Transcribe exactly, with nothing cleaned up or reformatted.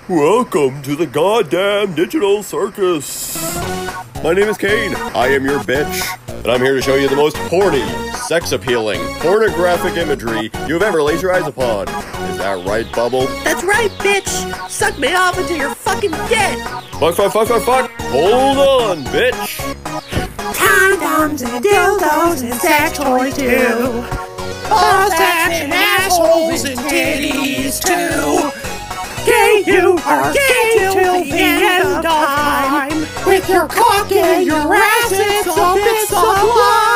Welcome to the goddamn digital circus. My name is Kane. I am your bitch. And I'm here to show you the most horny, sex-appealing, pornographic imagery you've ever laid your eyes upon. Is that right, Bubble? That's right, bitch! Suck me off until you're fucking dead! Fuck, fuck, fuck, fuck, fuck! Hold on, bitch! Condoms and dildos and sex toys too! Balls, sacks, and assholes and titties too! Gay, you are gay till the end of time! With your cock and your ass, it's a bit sublime!